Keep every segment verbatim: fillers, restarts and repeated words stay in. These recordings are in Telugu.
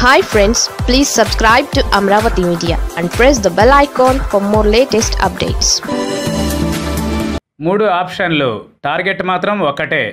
Hi friends, please subscribe to Amaravathi Media and press the bell icon for more latest updates. మూడు ఆప్షన్లు టార్గెట్ మాత్రం ఒక్కటే.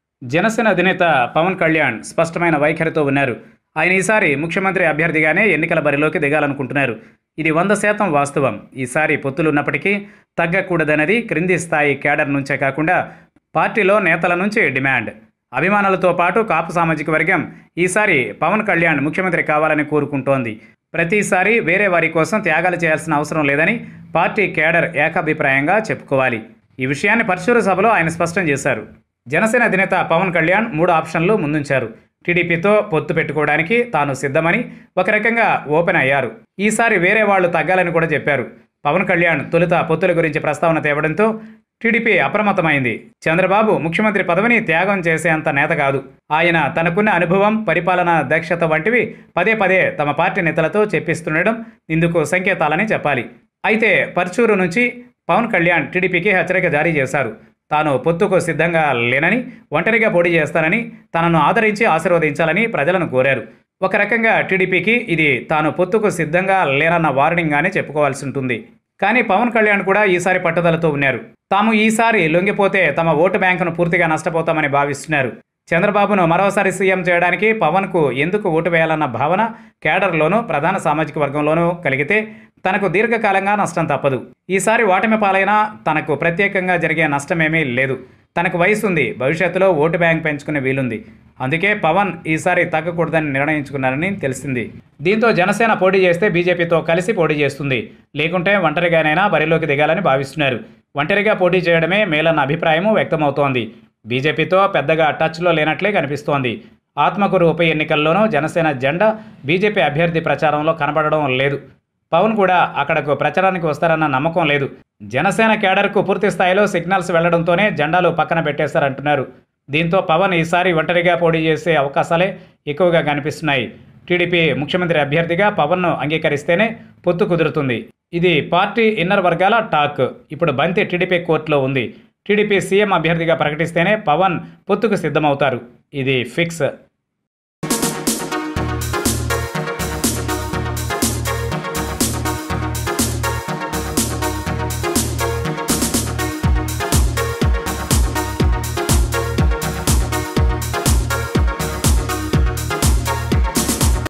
జనసేన అధినేత పవన్ కళ్యాణ్ స్పష్టమైన వైఖరితో ఉన్నారు. ఆయన ఈసారి ముఖ్యమంత్రి అభ్యర్థిగానే ఎన్నికల బరిలోకి దిగాలనుకుంటున్నారు. ఇది వంద శాతం వాస్తవం. ఈసారి పొత్తులు ఉన్నప్పటికీ తగ్గకూడదన్నది క్రింది స్థాయి కేడర్ నుంచే కాకుండా పార్టీలో నేతల నుంచి డిమాండ్. అభిమానులతో పాటు కాపు సామాజిక వర్గం ఈసారి పవన్ కళ్యాణ్ ముఖ్యమంత్రి కావాలని కోరుకుంటోంది. ప్రతిసారి వేరే వారి కోసం త్యాగాలు చేయాల్సిన అవసరం లేదని పార్టీ కేడర్ ఏకాభిప్రాయంగా చెప్పుకోవాలి. ఈ విషయాన్ని పరశుర సభలో ఆయన స్పష్టం చేశారు. జనసేన అధినేత పవన్ కళ్యాణ్ మూడు ఆప్షన్లు ముందుంచారు. టీడీపీతో పొత్తు పెట్టుకోవడానికి తాను సిద్ధమని ఒక రకంగా ఓపెన్ అయ్యారు. ఈసారి వేరే వాళ్లు తగ్గాలని కూడా చెప్పారు. పవన్ కళ్యాణ్ తొలుత పొత్తుల గురించి ప్రస్తావన తేవడంతో టీడీపీ అప్రమత్తమైంది. చంద్రబాబు ముఖ్యమంత్రి పదవిని త్యాగం చేసేంత నేత కాదు. ఆయన తనకున్న అనుభవం, పరిపాలనా దక్షత వంటివి పదే పదే తమ పార్టీ నేతలతో చెప్పిస్తుండడం ఇందుకు సంకేతాలని చెప్పాలి. అయితే పర్చూరు నుంచి పవన్ కళ్యాణ్ టీడీపీకి హెచ్చరిక జారీ చేశారు. తాను పొత్తుకు సిద్ధంగా లేనని, ఒంటరిగా పోటీ చేస్తానని, తనను ఆదరించి ఆశీర్వదించాలని ప్రజలను కోరారు. ఒక రకంగా టీడీపీకి ఇది తాను పొత్తుకు సిద్ధంగా లేనన్న వార్నింగ్గానే చెప్పుకోవాల్సి ఉంటుంది. కానీ పవన్ కళ్యాణ్ కూడా ఈసారి పట్టుదలతో ఉన్నారు. తాము ఈసారి లొంగిపోతే తమ ఓటు బ్యాంకును పూర్తిగా నష్టపోతామని భావిస్తున్నారు. చంద్రబాబును మరోసారి సీఎం చేయడానికి పవన్కు ఎందుకు ఓటు వేయాలన్న భావన కేడర్లోనూ ప్రధాన సామాజిక వర్గంలోనూ కలిగితే తనకు దీర్ఘకాలంగా నష్టం తప్పదు. ఈసారి ఓటమి పాలైనా తనకు ప్రత్యేకంగా జరిగే నష్టమేమీ లేదు. తనకు వయసు ఉంది, భవిష్యత్తులో ఓటు బ్యాంక్ పెంచుకునే వీలుంది. అందుకే పవన్ ఈసారి తగ్గకూడదని నిర్ణయించుకున్నారని తెలిసింది. దీంతో జనసేన పోటీ చేస్తే బీజేపీతో కలిసి పోటీ చేస్తుంది. లేకుంటే ఒంటరిగానైనా బరిలోకి దిగాలని భావిస్తున్నారు. ఒంటరిగా పోటీ చేయడమే మేలన్న అభిప్రాయము వ్యక్తమవుతోంది. బీజేపీతో పెద్దగా టచ్లో లేనట్లే కనిపిస్తోంది. ఆత్మకూరు ఉప ఎన్నికల్లోనూ జనసేన జెండా బీజేపీ అభ్యర్థి ప్రచారంలో కనబడడం లేదు. పవన్ కూడా అక్కడకు ప్రచారానికి వస్తారన్న నమ్మకం లేదు. జనసేన కేడర్కు పూర్తి స్థాయిలో సిగ్నల్స్ వెళ్లడంతోనే జెండాలు పక్కన పెట్టేశారంటున్నారు. దీంతో పవన్ ఈసారి ఒంటరిగా పోటీ చేసే అవకాశాలే ఎక్కువగా కనిపిస్తున్నాయి. టీడీపీ ముఖ్యమంత్రి అభ్యర్థిగా పవన్ను అంగీకరిస్తేనే పొత్తు కుదురుతుంది. ఇది పార్టీ ఇన్నర్ వర్గాల టాక్. ఇప్పుడు బంతి టీడీపీ కోర్టులో ఉంది. టీడీపీ సీఎం అభ్యర్థిగా ప్రకటిస్తేనే పవన్ పొత్తుకు సిద్ధమవుతారు. ఇది ఫిక్స్.